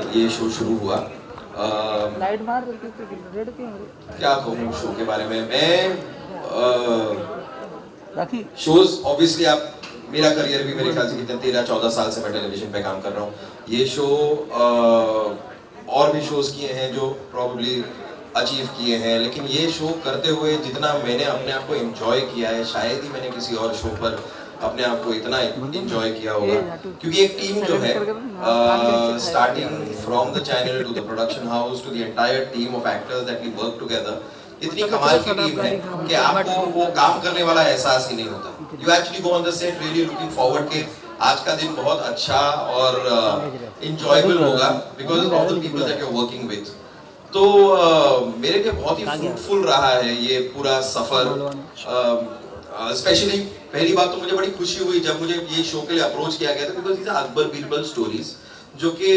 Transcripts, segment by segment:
ये शो शुरू हुआ। लाइट मार क्या कहूँ शो के बारे में, मैं शोज ऑब्वियसली आप, मेरा करियर भी मेरे ख्याल से कितने 13-14 साल से मैं टेलीविजन पे काम कर रहा हूँ। ये शो और भी शोज किए हैं जो प्रॉब्ली अचीव किए हैं, लेकिन ये शो करते हुए जितना मैंने अपने आप को एंजॉय किया है शायद ही मैंने किसी और शो पर अपने आप को इतना एंजॉय किया होगा, क्योंकि एक टीम जो है starting from the channel to the production house to the entire team of actors that we work together, इतनी कमाल की टीम है कि आपको वो काम करने वाला एहसास ही नहीं होता। You actually go on the set really looking forward के आज का दिन बहुत अच्छा और एंजॉयबल होगा because of the people that you are working with. तो मेरे लिए बहुत ही फ्रूटफुल रहा है ये पूरा सफर। स्पेशली पहली बात तो मुझे बड़ी खुशी हुई जब मुझे ये शो के लिए अप्रोच किया गया था, because these are Akbar Birbal stories जो कि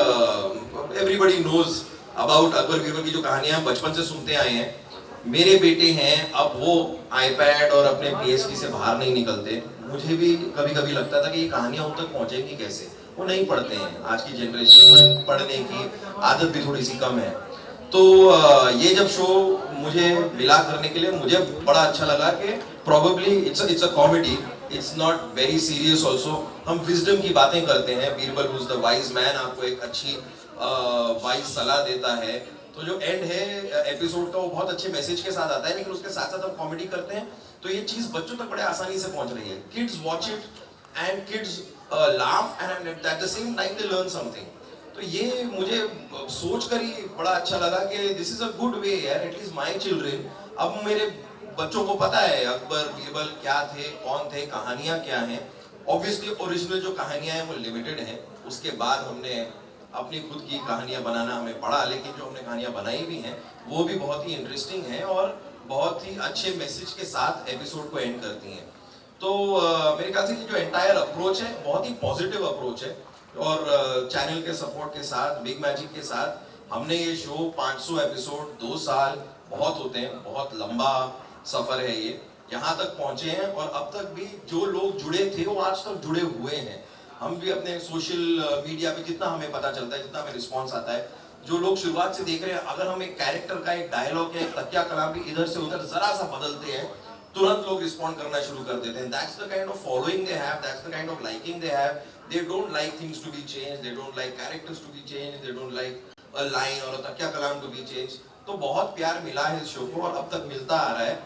everybody knows about Akbar Birbal की जो कहानियां हम बचपन से सुनते आए हैं। मेरे बेटे हैं, अब वो आईपैड और अपने पीएसपी से बाहर नहीं निकलते। मुझे भी कभी कभी लगता था कि ये कहानियां उन तक पहुंचेंगी कैसे, वो नहीं पढ़ते हैं। आज की जनरेशन में पढ़ने की आदत भी थोड़ी सी कम है। तो ये जब शो मुझे मिला करने के लिए मुझे बड़ा अच्छा लगा कि probably it's a comedy, it's not very serious also. हम विजडम की बातें करते हैं, Birbal who is the wise man आपको एक अच्छी वाइज सलाह देता है। तो जो एंड है एपिसोड का वो बहुत अच्छे मैसेज के साथ आता है, लेकिन उसके साथ साथ हम कॉमेडी करते हैं तो ये चीज बच्चों तक बड़े आसानी से पहुंच रही है। Kids watch it and kids laugh and at the same time they learn something. तो ये मुझे सोच कर ही बड़ा अच्छा लगा कि this is a good way यार, एटलीस्ट माय चिल्ड्रन, अब मेरे बच्चों को पता है अकबर बीरबल क्या थे, कौन थे, कहानियां क्या हैं। ऑब्वियसली ओरिजिनल जो कहानियां हैं वो लिमिटेड हैं, उसके बाद हमने अपनी खुद की कहानियां बनाना हमें पड़ा, लेकिन जो हमने कहानियां बनाई भी हैं वो भी बहुत ही इंटरेस्टिंग हैं और बहुत ही अच्छे मैसेज के साथ एपिसोड को एंड करती हैं। तो मेरे ख्याल से जो एंटायर अप्रोच है बहुत ही पॉजिटिव अप्रोच है और चैनल के सपोर्ट के साथ, बिग मैजिक के साथ हमने ये शो 500 एपिसोड 2 साल बहुत होते हैं, बहुत लंबा सफर है ये, यहाँ तक पहुंचे हैं और अब तक भी जो लोग जुड़े थे वो आज तक जुड़े हुए हैं। हम भी अपने सोशल मीडिया पे जितना हमें पता चलता है, जितना हमें रिस्पॉन्स आता है, जो लोग शुरुआत से देख रहे हैं, अगर हम एक कैरेक्टर का एक डायलॉग या एक तकिया कलाम भी इधर से उधर जरा सा बदलते हैं तुरंत लोग रिस्पॉन्ड करना शुरू कर देते हैं। That's the kind of following they have, that's the kind of liking they have. They don't like things to be changed, they don't like characters to be changed, they don't like a line or a तकिया कलाम to be changed। तो बहुत प्यार मिला है इस show को और अब तक मिलता आ रहा है।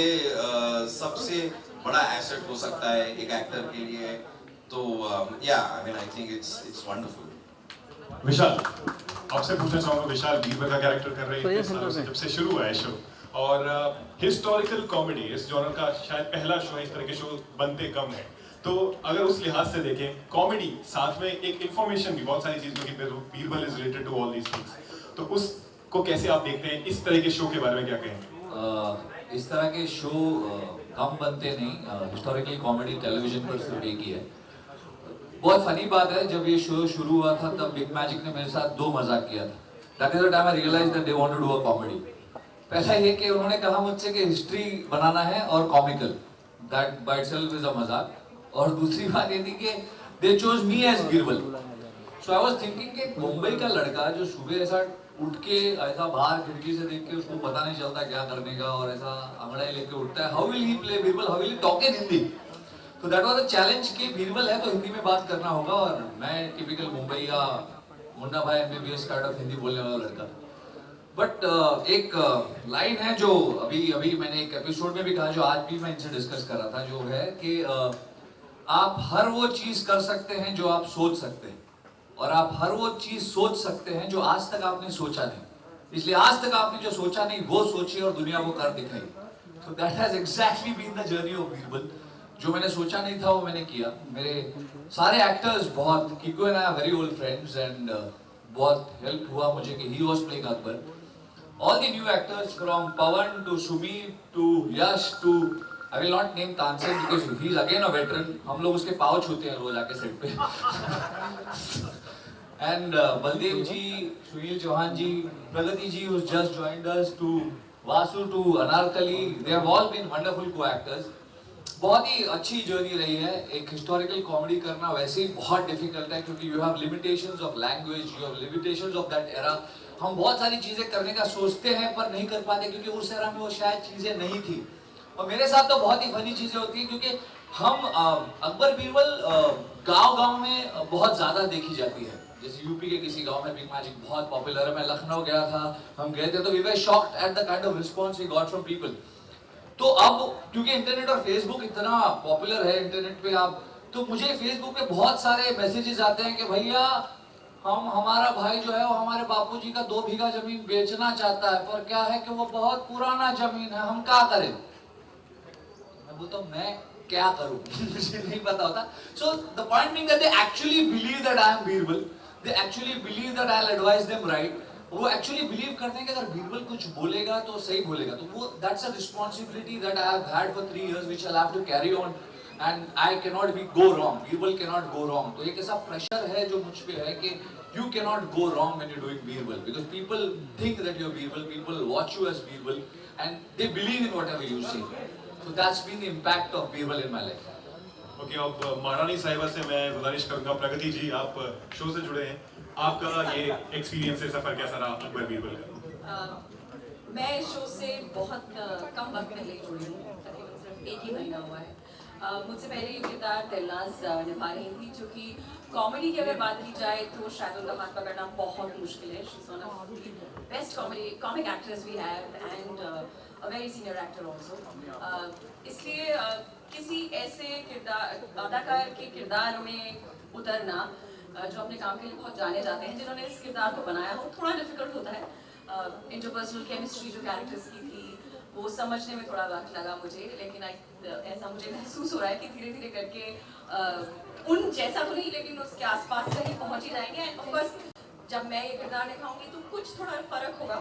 ये सबसे बड़ा एसेट हो सकता है एक एक्टर के लिए। तो या I mean I think it's wonderful. Vishal, आपसे पूछना चाहूंगा, विशाल बीरबल का कैरेक्टर कर रहे हैं जब से शुरू हुआ है शो, और हिस्टोरिकल कॉमेडी इस जॉनर का शायद पहला शो है, इस तरह के शो बनते कम है। तो अगर उस लिहाज से देखें, कॉमेडी साथ में एक इंफॉर्मेशन भी, बहुत सारी चीजों की Birbal is related to all these things, तो उसको कैसे आप देखते हैं? इस तरह के शो के बारे में क्या कहें? इस तरह के शो कम बनते नहीं, हिस्टोरिकल कॉमेडी टेलीविजन पर सिर्फ एक ही है। बहुत फनी बात है, जब ये शो शुरू हुआ था तब बिग मैजिक ने मेरे साथ 2 मजाक किया था। That is the time I realized that they want to do a comedy. पहला ये कि उन्होंने कहा मुझसे कि हिस्ट्री बनाना है और comical, that by itself is a मजाक। और दूसरी बात ये थी कि they chose me as Birbal. So I was thinking कि मुंबई का लड़का जो सुबह ऐसा उठ के ऐसा बाहर खिड़की से देख के उसको पता नहीं चलता क्या करने का और ऐसा अंगड़ाई लेके उठता है, how will he play Birbal, how will he talk in Hindi. तो दैट वाज अ चैलेंज कि बीरबल है तो हिंदी में बात करना होगा और मैं टिपिकल मुंबई का मुन्ना भाई एमबीबीएस काइंड ऑफ हिंदी बोलने वाला लड़का। बट एक लाइन है जो अभी मैंने एक एपिसोड में भी कहा, जो आज भी मैं इनसे डिस्कस कर रहा था, जो है कि आप हर वो चीज कर सकते हैं जो आप सोच सकते हैं और आप हर वो चीज सोच सकते हैं जो आज तक आपने सोचा नहीं। इसलिए आज तक आपने जो सोचा नहीं वो सोचिए और दुनिया को कर दिखाइए। तो that has exactly been the journey of Birbal. जो मैंने सोचा नहीं था वो मैंने किया। मेरे सारे एक्टर्स बहुत, Kiku and I are very old friends एंड बहुत हेल्प हुआ मुझे कि he was playing Akbar. All the new actors from Pawan to Sumi to Yash to I will not name Tansel because he is again a veteran. हम लोग उसके पाँव छूते हैं रोज आके सेट पे। And Baldev ji, Sunil Chauhan ji, Pragati ji who's just joined us, to Vasu, to Anarkali, they have all been wonderful co-actors. बहुत ही अच्छी जर्नी रही है। एक हिस्टोरिकल कॉमेडी करना वैसे ही बहुत डिफिकल्ट है क्योंकि you have limitations of language, you have limitations of that era. हम बहुत सारी चीजें करने का सोचते हैं पर नहीं कर पाते क्योंकि उस एरा में वो शायद चीजें नहीं थी। और मेरे साथ तो बहुत ही फनी चीजें होती है क्योंकि हम अकबर बीरबल गांव-गांव में बहुत ज्यादा देखी जाती है। जैसे यूपी के किसी गांव में बिग मैजिक बहुत पॉपुलर है। मैं लखनऊ गया था, हम गए थे तो we were shocked at the kind of response we got from people. तो अब क्योंकि इंटरनेट और फेसबुक इतना पॉपुलर है, इंटरनेट पे आप, तो मुझे फेसबुक पे बहुत सारे मैसेजेस आते हैं कि भैया हमारा भाई जो है वो हमारे बापूजी का 2 बीघा जमीन बेचना चाहता है, पर क्या है कि वो बहुत पुराना जमीन है, हम क्या करें। मैं बोलता हूँ मैं क्या करूं मुझे नहीं पता होता। So the point being that they actually believe that I am Birbal, they actually believe that I'll advise them right। वो एक्चुअली बिलीव करते हैं कि अगर बीरबल कुछ बोलेगा तो सही बोलेगा। तो वो that's a responsibility that I have had for 3 years which I have to carry on and I can not be go wrong. Birbal can not go wrong. तो एक ऐसा प्रेशर है जो मुझ पे है कि you can not go wrong when you doing Birbal because people think that you are Birbal, people watch you as Birbal and they believe in whatever you say. So that's been the impact of Birbal in my life. Okay, अब महारानी साहिबा से मैं गुजारिश करूंगा, प्रगति जी आप show से जुड़े हैं, आपका ये एक्सपीरियंस है, सफर कैसा रहा अकबर बीरबल का? मैं शो से बहुत कम वक्त पहले जुड़ी हूँ, तकरीबन सिर्फ 1 ही महीना हुआ है। मुझसे पहले ये किरदार दिलनाज निभा रही थी, जो कि कॉमेडी की अगर बात की जाए तो शायद उनका हाथ पकड़ना बहुत मुश्किल है। She is one of the best comic actors we have and a very senior actor also. इसलिए किसी ऐसे किरदार अदाकार के किरदार में उतरना जो अपने काम के लिए बहुत जाने जाते हैं, जिन्होंने इस किरदार को बनाया हो, थोड़ा डिफिकल्ट होता है। इंटरपर्सनल केमिस्ट्री जो कैरेक्टर्स की थी वो समझने में थोड़ा वक्त लगा मुझे, लेकिन ऐसा मुझे महसूस हो रहा है कि धीरे धीरे करके उन जैसा तो नहीं लेकिन उसके आसपास कहीं पहुंच ही जाएंगे। एंड ऑफ कोर्स जब मैं ये किरदार निभाऊंगी तो कुछ थोड़ा फर्क होगा,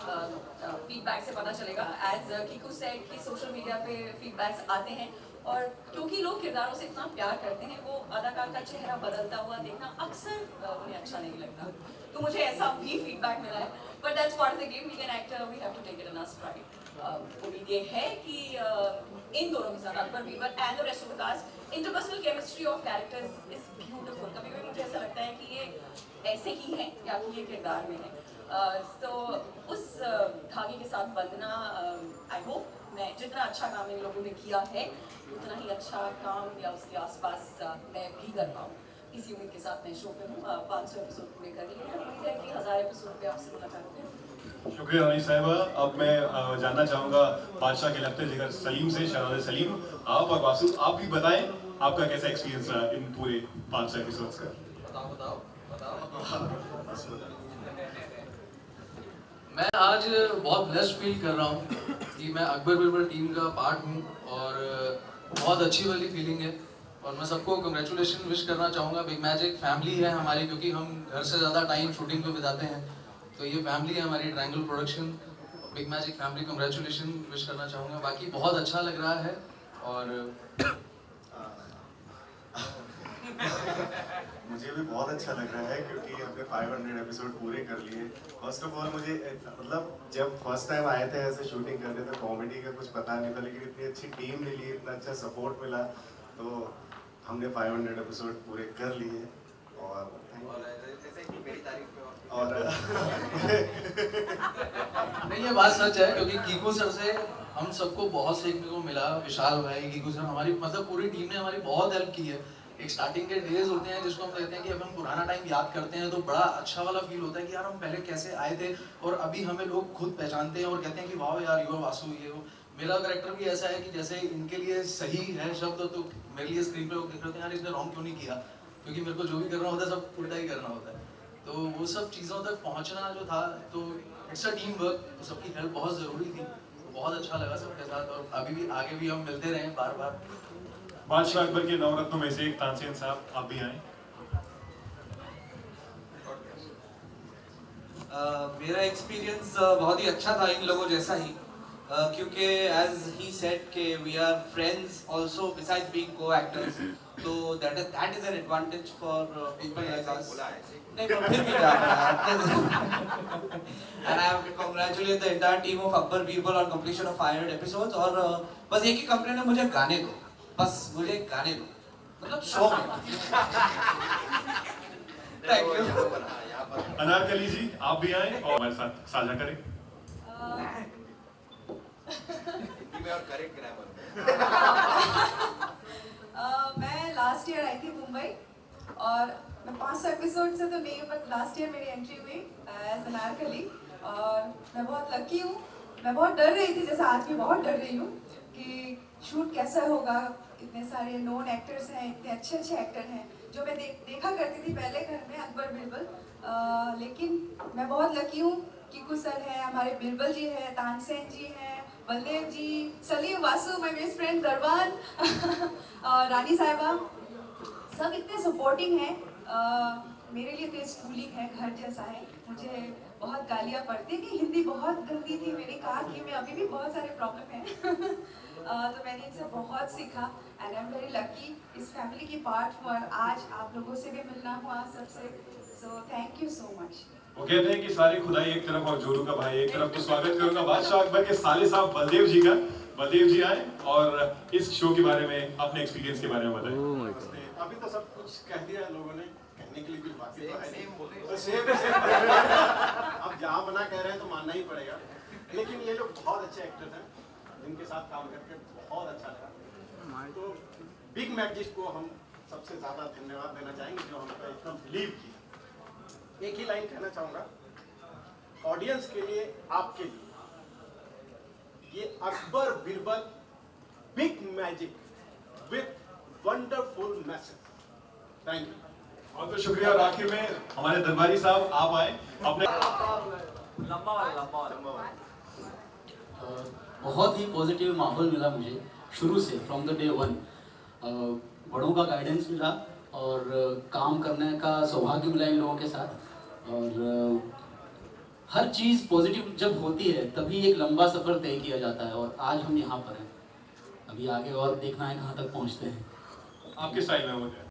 फीडबैक से पता चलेगा। एज कीकू सेड कि सोशल मीडिया पे फीडबैक्स आते हैं और क्योंकि लोग किरदारों से इतना प्यार करते हैं, वो अदाकार का चेहरा बदलता हुआ देखना अक्सर उन्हें अच्छा नहीं लगता। तो मुझे ऐसा भी फीडबैक मिला है, but that's part of the game. We can actor, we have to take it in our stride. उम्मीद ये है कि इन दोनों के साथ Akbar Birbal and the rest of the cast, interpersonal chemistry of characters is beautiful. कभी-कभी मुझे ऐसा लगता है कि ये ऐसे ही है या कि ये किरदार में है। तो उस धागे के साथ बंधना, आई होप मैं जितना अच्छा काम इन लोगों ने किया है उतना ही अच्छा काम या उसके आसपास मैं भी कर पाऊँ। इसी उम्मीद के साथ मैं शो पे हूँ। 500 एपिसोड पूरे कर लिए हैं, उम्मीद है कि 1000 एपिसोड पे आपसे मुलाकात होगी। शुक्रिया रानी साहिबा। अब मैं जानना चाहूंगा बादशाह के लगते जिगर सलीम से, शहनाज सलीम, आप और वासु आप भी बताएं आपका कैसा एक्सपीरियंस रहा इन पूरे 500 एपिसोड्स का। मैं आज बहुत ब्लेस्ड फील कर रहा हूँ कि मैं अकबर बीरबल टीम का पार्ट हूँ और बहुत अच्छी वाली फीलिंग है। और मैं सबको कंग्रेचुलेशन विश करना चाहूँगा। बिग मैजिक फैमिली है हमारी, क्योंकि हम घर से ज़्यादा टाइम शूटिंग पे बिताते हैं, तो ये फैमिली है हमारी triangle production. Big magic family congratulation wish करना चाहूँगा। बाकी बहुत अच्छा लग रहा है और मुझे भी बहुत अच्छा लग रहा है क्योंकि हमने 500 एपिसोड पूरे कर लिए। फर्स्ट ऑफ ऑल मुझे मतलब जब फर्स्ट टाइम आए थे ऐसे शूटिंग करने तो कॉमेडी का कुछ पता नहीं था, लेकिन इतनी अच्छी टीम मिली, इतना अच्छा सपोर्ट मिला, तो हमने 500 एपिसोड पूरे कर लिए। और नहीं, ये बात सच है क्योंकि कीकू सर से हम सबको बहुत सीखने को मिला। विशाल भाई, कीकू सर, हमारी मतलब पूरी टीम ने हमारी बहुत हेल्प की है। एक स्टार्टिंग के डेज होते हैं जिसको हम कहते हैं कि अब हम पुराना टाइम याद करते हैं तो बड़ा अच्छा वाला फील होता है कि यार हम पहले कैसे आए थे और अभी हमें लोग खुद पहचानते हैं और कहते हैं कि वाह यार यू आर वासु, ये वो। मेरा कैरेक्टर भी ऐसा है कि जैसे इनके लिए सही है शब्द तो मेरे लिए स्क्रीन पे लोग देख रहे हैं यार इसने रॉन्ग क्यों नहीं किया, क्योंकि मेरे को जो भी करना होता है सब उल्टा ही करना होता है। तो वो सब चीज़ों तक पहुँचना जो था, तो इट्स अ टीम वर्क, तो सबकी हेल्प बहुत ज़रूरी थी। तो बहुत अच्छा लगा सबके साथ और अभी भी आगे भी हम मिलते रहें बार बार। बादशाह अकबर के नवरत्नों में से एक तानसेन साहब, आप भी आए। मेरा एक्सपीरियंस बहुत ही अच्छा था इन लोगों जैसा ही, क्योंकि एज ही सेड के we are friends also besides being co-actors, तो that is an advantage for people like us. नहीं पर फिर भी जा रहा है। And I have to congratulate the entire team of Akbar Birbal on completion of 500 episodes. और बस एक ही कंप्लेंट है, मुझे गाने दो, बस मुझे गाने दो, मतलब शो में। Thank you. अनारकली जी आप भी आए और हमारे साथ साझा करें। मैं लास्ट ईयर आई थी मुंबई और मैं 500 एपिसोड से तो नहीं, बट लास्ट ईयर मेरी एंट्री हुई एज अनारकली और मैं बहुत लकी हूँ। मैं बहुत डर रही थी, जैसे आज भी बहुत डर रही हूँ कि शूट कैसा होगा। इतने सारे नोन एक्टर्स हैं, इतने अच्छे अच्छे एक्टर हैं जो मैं देखा करती थी पहले घर में, अकबर बिरबल। लेकिन मैं बहुत लकी हूँ, कीकू सर है, हमारे बिरबल जी है, तानसेन जी हैं, Baldev ji, Salim, Vasu, my best friend दरबान, रानी साहिबा, सब इतने सपोर्टिंग हैं। मेरे लिए तो स्कूलिंग है, घर जैसा है। मुझे बहुत गालियाँ पड़ती कि हिंदी बहुत गंदी थी, मैंने कहा कि मैं अभी भी बहुत सारे प्रॉब्लम हैं। तो मैंने इनसे बहुत सीखा and I am very lucky इस फैमिली की पार्ट हूँ और आज आप लोगों से भी मिलना हुआ सबसे। So thank you so much. वो कहते हैं कि सारी खुदाई एक तरफ और जोरू का भाई एक तरफ। तो स्वागत करूंगा बादशाह अकबर के साले साहब बलदेव जी का। बलदेव जी आए और इस शो के बारे में अपने एक्सपीरियंस के बारे में बताएं। अभी तो सब कुछ कह दिया लोगों ने, कहने के लिए कुछ बाकी तो है। अब जहाँ बना कह रहे हैं तो मानना ही पड़ेगा। लेकिन ये लोग बहुत अच्छे एक्टर हैं जिनके साथ काम करके बहुत अच्छा लगा। तो बिग मैजिक को हम सबसे ज्यादा धन्यवाद देना चाहेंगे जो हम पे इतना बिलीव किया। एक ही लाइन कहना चाहूंगा ऑडियंस के लिए, आपके लिए, ये Akbar Birbal big magic with wonderful message. Thank you. बहुत बहुत शुक्रिया। और आखिर में हमारे दरबारी साहब आप आए अपने। बहुत ही पॉजिटिव माहौल मिला मुझे शुरू से, फ्रॉम द डे वन। बड़ों का गाइडेंस मिला और काम करने का सौभाग्य मिला इन लोगों के साथ। और हर चीज़ पॉजिटिव जब होती है तभी एक लंबा सफ़र तय किया जाता है और आज हम यहाँ पर हैं। अभी आगे और देखना है कहाँ तक पहुँचते हैं। आपके स्टाइल में हो गया।